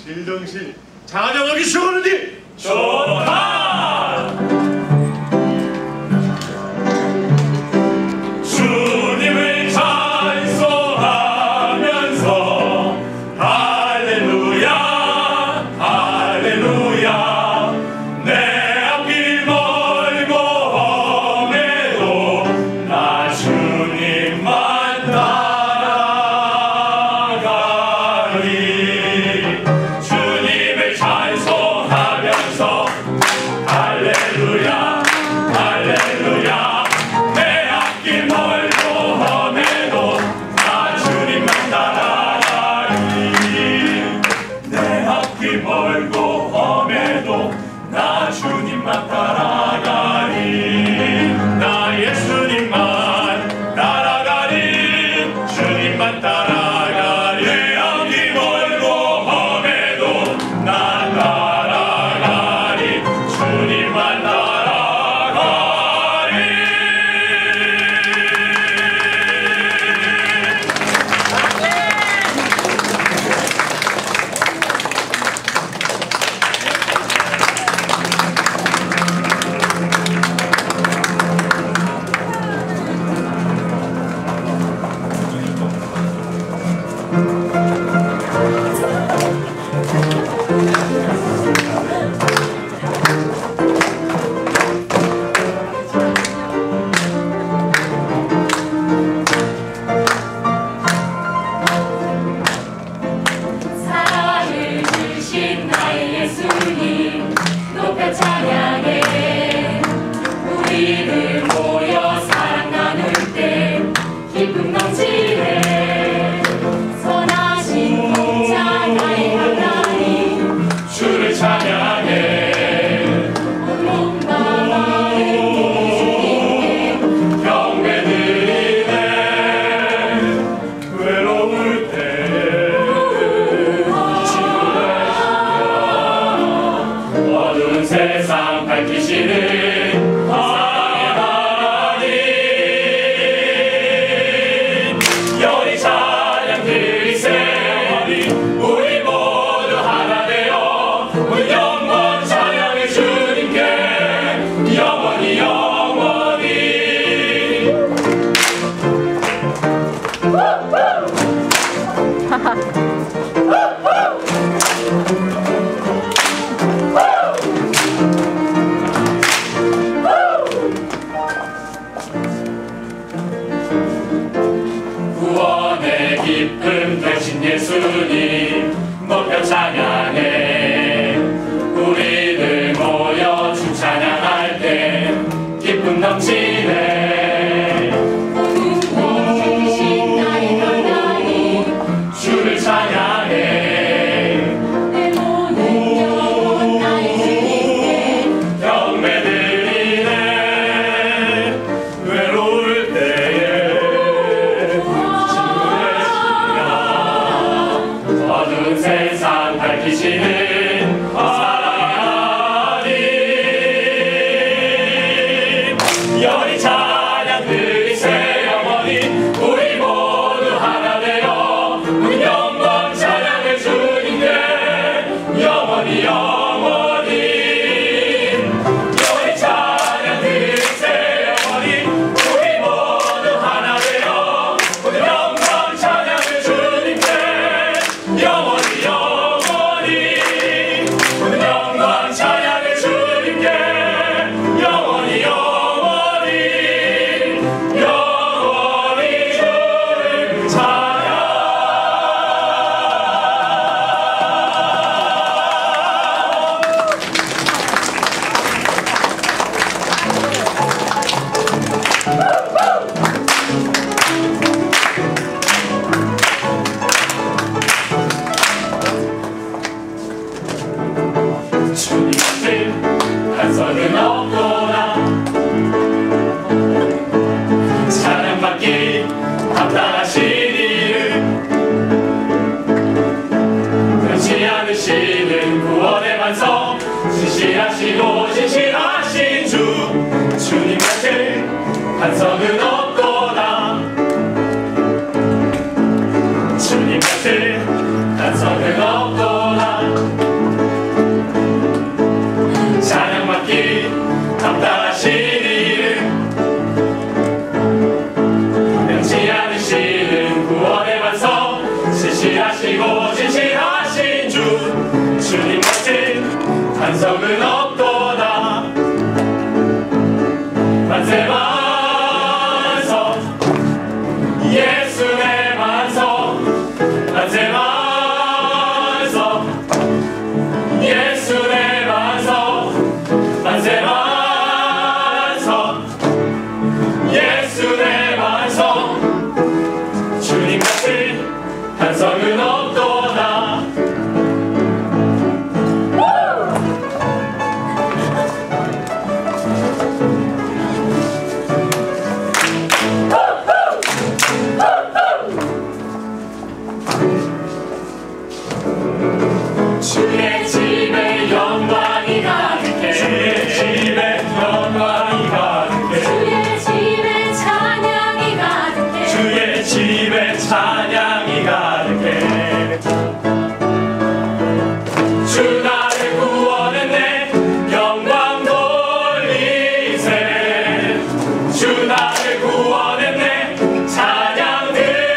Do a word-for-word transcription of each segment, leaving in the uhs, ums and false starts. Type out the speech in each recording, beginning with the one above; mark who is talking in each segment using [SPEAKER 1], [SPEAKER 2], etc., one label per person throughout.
[SPEAKER 1] 실덩실 찬양하기 시원하니
[SPEAKER 2] 좋다. 주님을 찬송하면서 할렐루야 할렐루야. 내 앞길 멀고 험해도 나 주님만 따라가리. 주님을 찬송하면서 할렐루야 할렐루야. 내 앞길 멀고 험해도 나 주님만 따라가리. 내 앞길 멀고 험해도 나 주님만 따라가리. 나 예수님만 따라가리. 주님만 따라가리. 내 앞길 멀고 험해도 나 따라가리. 주님만 따라가리.
[SPEAKER 3] 사랑을 주신 나의 예수님 높여 찬양해. 우리들 모여 사랑 나눌 때 기쁨 넘치네. 선하신 공자 나의 하나님
[SPEAKER 2] 주를 찬양해.
[SPEAKER 3] 몸과 마음 주님께
[SPEAKER 2] 경배드리네. 외로울 때에 어두운 세상 밝히시는 사랑의 하나님. 여리 찬양 드리세. 우리 모두 하나 되어 온 영원 찬양해 주님께 영원히 영원히. 구원의 기쁨 되신 예수님 높여 찬양해. 우리들 모여 주 찬양할 때 기쁨 넘치네.
[SPEAKER 3] 주신 나의 하나님
[SPEAKER 2] 주를 찬양해.
[SPEAKER 3] 내 모든 영혼 나의 주님께
[SPEAKER 2] 경배드리네. 외로울 때에 어두운 세상 밝히시는 사랑의 하나님. 여리 찬양 드리세. 영원히 우리 모두 하나 되어 온 영광 찬양해 주님께 영원히 영원히. 여리 찬양 드리세. 영원히 우리 모두 하나 되어 온 영광 찬양해 주님께 영원히 영원히. 온 영광 찬양해 주님께 영원히 영원히. 영원히 주를 찬양. 주님 같은 한선은 없구나. 사랑받기 합당하신 이름. 변치 않으시는 구원의 완성. 진실하시고 진실하신 주. 주님 같은 한선은 없구나. 주님 같은 한선은 없구나. 주의 집에 영광이 가득해 주의 집에 영광이 가득해
[SPEAKER 3] 주의 집에 찬양이 가득해
[SPEAKER 2] 주의 집에 찬양이 가득해 주 나를 구원했네 영광 돌리세 주 나를 구원했네 찬양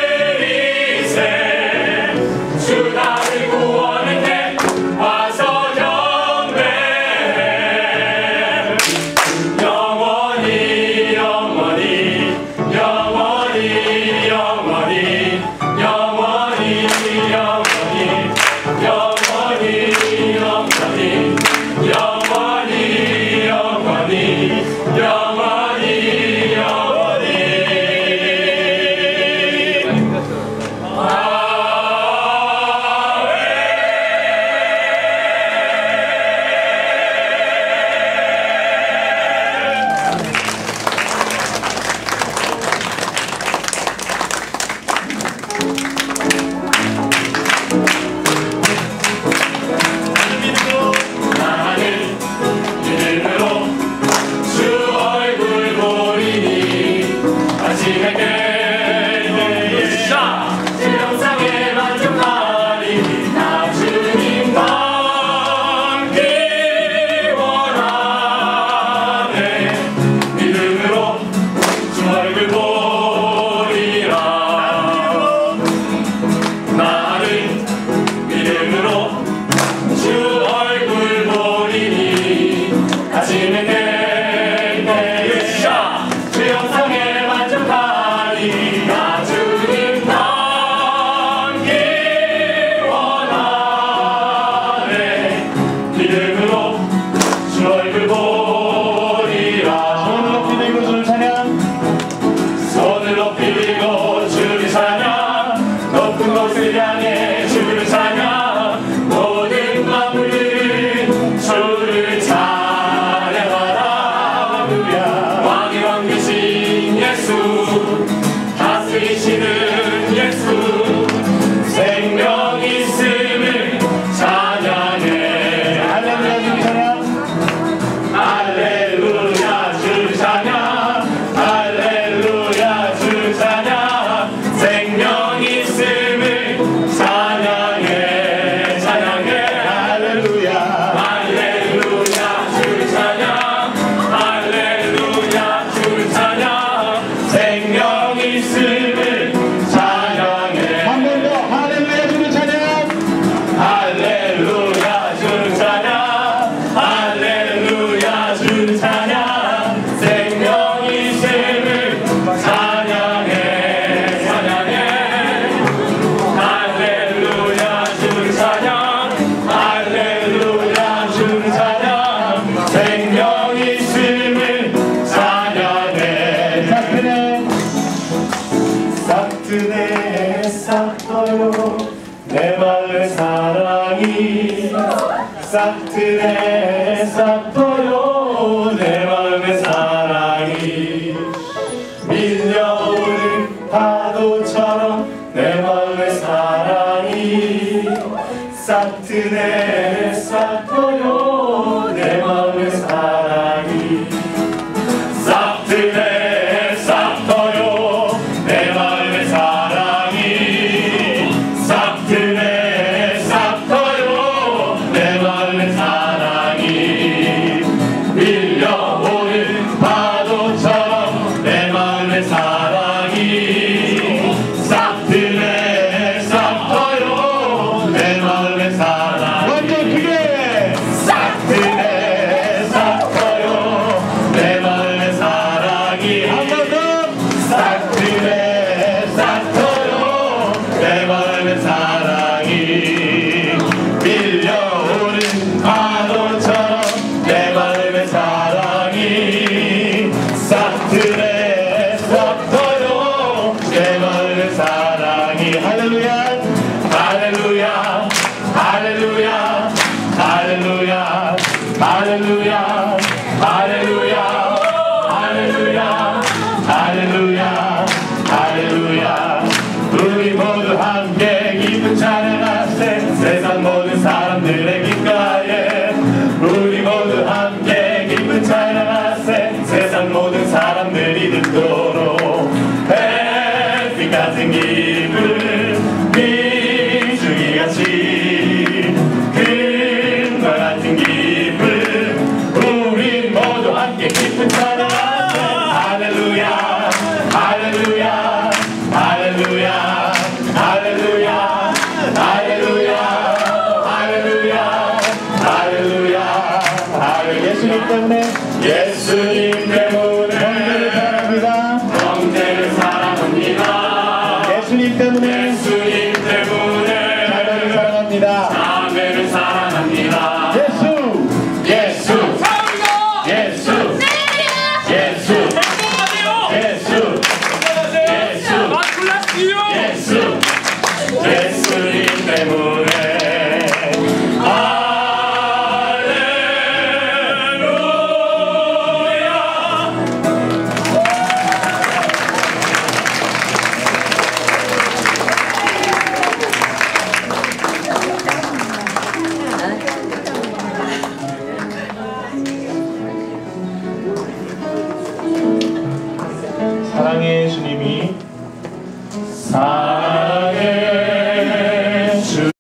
[SPEAKER 2] 드리세 주 나를 구원했네 와서 경배해 영원히 영원히 영원히 영원히 영원히 영원히 영원히 영원히 영원히 영원히 영원히 영원히 나는 믿음으로 주 얼굴 보리니 아침에 깨네 주 영상에 만족하리 나 주님 닮기 원하네 믿음으로 주 얼굴 보리라 나는 믿음으로 주 얼굴 보리니 아침에 깨네 주 영상에 만족하리 나 주님 닮기 원하네 믿음으로 주 얼굴 보리라
[SPEAKER 4] 손을 높이 들고 주를 찬양
[SPEAKER 2] 손을 높이 들고 주를 찬양 높은 곳을 향해 주를 찬양 모든 만물은 주를 찬양하라 할렐루야 왕의 왕 되신 예수 다스리시는 예수 생명 있음을 찬양해
[SPEAKER 4] 할렐루야 주를 찬양
[SPEAKER 2] 할렐루야 주 찬양 할렐루야 주 찬양 생명 있음을 찬양해 찬양해
[SPEAKER 4] 할렐루야
[SPEAKER 2] 할렐루야 주 찬양 할렐루야 주 찬양 생명 있음을 찬양해
[SPEAKER 4] 한 번 더 할렐루야 주를 찬양
[SPEAKER 2] 할렐루야 주 찬양 할렐루야 주 찬양 생명 있음을 찬양해 찬양해 할렐루야 주 찬양 할렐루야 주 찬양 생명 있음을 찬양해
[SPEAKER 4] 싹 트네
[SPEAKER 2] 싹 떠요 내 마음의 사랑이 싹 트네 싹 떠요 내 마음의 사랑이 밀려오는 파도처럼 내 마음의 사랑이 싹 트네 싹 떠요 내 마음의 사랑이 싹 트네 싹 떠요 내 마음의 사랑이 싹 트네 싹 떠요 내 마음의 사랑이 밀려오는 파도처럼 내 마음의 사랑이 싹 트네 싹 떠요 내 마음의 사랑이
[SPEAKER 4] 완전 크게
[SPEAKER 2] 싹 트네 싹 떠요 내 마음의 사랑이
[SPEAKER 4] 한 번 더
[SPEAKER 2] 싹 트네 싹 떠요 내 마음의 사랑이 밀려오는 파도처럼 내 마음의 사랑이 싹 트네 싹 떠요 내 마음의 사랑이 할렐루야 할렐루야 할렐루야 할렐루야 할렐루야 할렐루야 할렐루야 할렐루야 할렐루야 우리 모두 함께 기쁜 찬양하세 세상 모든 사람들에게 교회를 사랑합니다.
[SPEAKER 4] 예수
[SPEAKER 2] 예수
[SPEAKER 5] 사랑합니다.
[SPEAKER 2] 예수 예수
[SPEAKER 5] 행복하세요.
[SPEAKER 2] 예수 예수
[SPEAKER 5] God bless you.
[SPEAKER 2] 예수 예수님 때문에
[SPEAKER 4] 사랑의 주님이